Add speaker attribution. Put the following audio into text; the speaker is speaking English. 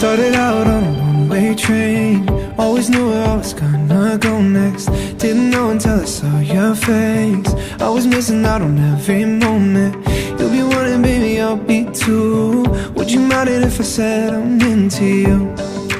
Speaker 1: Started out on a one-way train, always knew where I was gonna go next. Didn't know until I saw your face. I was missing out on every moment. You'll be one and baby I'll be two. Would you mind it if I said I'm into you?